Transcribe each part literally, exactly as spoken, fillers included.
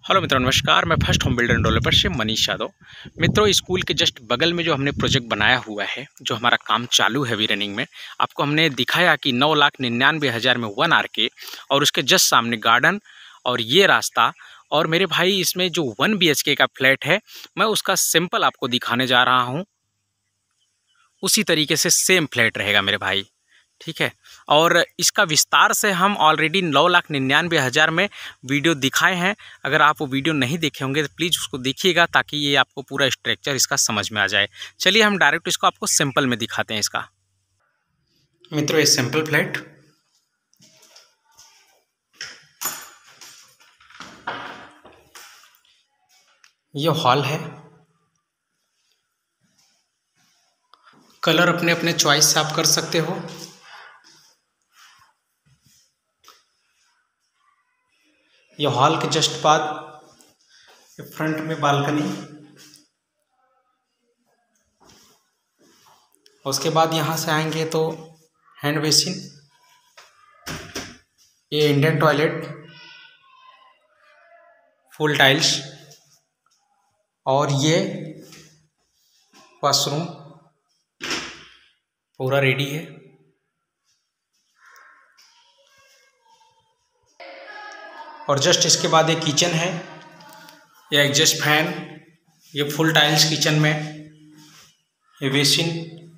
Hello मित्रों, नमस्कार। मैं first home builder and developer से मनीष यादव। मित्रों, स्कूल के जस्ट बगल में जो हमने प्रोजेक्ट बनाया हुआ है, जो हमारा काम चालू है अभी रनिंग में, आपको हमने दिखाया कि नौ लाख निन्यानवे हज़ार में वन आर के और उसके जस्ट सामने गार्डन और ये रास्ता। और मेरे भाई, इसमें जो वन बी एच के का फ्लैट है, मैं उसका सिंपल आपको दिखाने जा रहा हूँ। उसी तरीके से सेम फ्लैट रहेगा मेरे भाई, ठीक है। और इसका विस्तार से हम ऑलरेडी नौ लाख निन्यानवे हज़ार में वीडियो दिखाए हैं। अगर आप वो वीडियो नहीं देखे होंगे तो प्लीज़ उसको देखिएगा, ताकि ये आपको पूरा स्ट्रक्चर इसका समझ में आ जाए। चलिए हम डायरेक्ट इसको आपको सिंपल में दिखाते हैं इसका। मित्रों, ये सिंपल फ्लैट, ये हॉल है। कलर अपने अपने चॉइस से आप कर सकते हो। ये हॉल के जस्ट बाद फ्रंट में बालकनी, उसके बाद यहाँ से आएंगे तो हैंड बेसिन, ये इंडियन टॉयलेट, फुल टाइल्स, और ये वॉशरूम पूरा रेडी है। और जस्ट इसके बाद एक किचन है, ये एग्जॉस्ट फैन, ये फुल टाइल्स किचन में, ये बेसिन,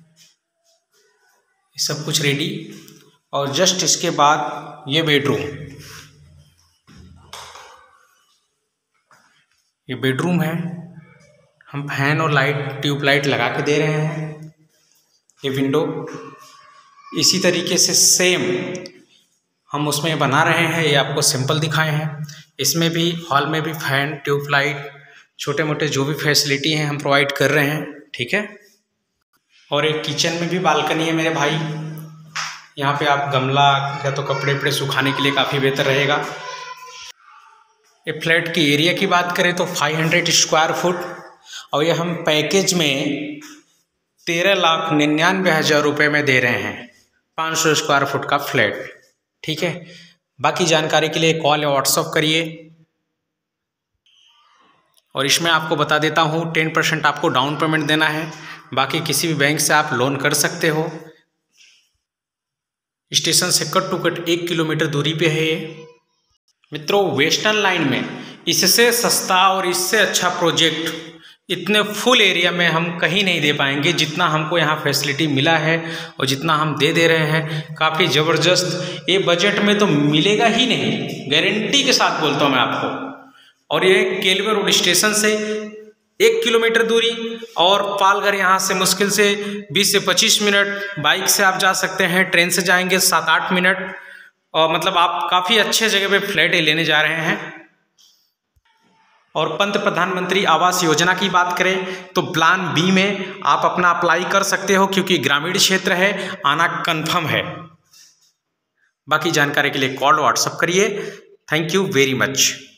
ये सब कुछ रेडी। और जस्ट इसके बाद ये बेडरूम, ये बेडरूम है। हम फैन और लाइट, ट्यूबलाइट लगा के दे रहे हैं। ये विंडो इसी तरीके से सेम हम उसमें बना रहे हैं। ये आपको सिंपल दिखाए हैं। इसमें भी, हॉल में भी फैन, ट्यूबलाइट, छोटे मोटे जो भी फैसिलिटी हैं हम प्रोवाइड कर रहे हैं, ठीक है। और एक किचन में भी बालकनी है मेरे भाई। यहाँ पे आप गमला या तो कपड़े वपड़े सुखाने के लिए काफ़ी बेहतर रहेगा। ये फ्लैट की एरिया की बात करें तो पाँच सौ स्क्वायर फुट, और ये हम पैकेज में तेरह लाख निन्यानवे हज़ार रुपये में दे रहे हैं। पाँच सौ स्क्वायर फुट का फ्लैट, ठीक है। बाकी जानकारी के लिए कॉल या व्हाट्सअप करिए। और इसमें आपको बता देता हूँ, टेन परसेंट आपको डाउन पेमेंट देना है। बाकी किसी भी बैंक से आप लोन कर सकते हो। स्टेशन से कट टू कट एक किलोमीटर दूरी पे है ये। मित्रों, वेस्टर्न लाइन में इससे सस्ता और इससे अच्छा प्रोजेक्ट इतने फुल एरिया में हम कहीं नहीं दे पाएंगे, जितना हमको यहाँ फैसिलिटी मिला है और जितना हम दे दे रहे हैं। काफ़ी ज़बरदस्त, ये बजट में तो मिलेगा ही नहीं, गारंटी के साथ बोलता हूँ मैं आपको। और ये केलवे रोड स्टेशन से एक किलोमीटर दूरी, और पालघर यहाँ से मुश्किल से बीस से पच्चीस मिनट, बाइक से आप जा सकते हैं, ट्रेन से जाएंगे सात आठ मिनट। और मतलब आप काफ़ी अच्छे जगह पे फ्लैट लेने जा रहे हैं। और पंत प्रधानमंत्री आवास योजना की बात करें तो प्लान बी में आप अपना अप्लाई कर सकते हो, क्योंकि ग्रामीण क्षेत्र है, आना कंफर्म है। बाकी जानकारी के लिए कॉल व्हाट्सएप करिए। Thank you very much.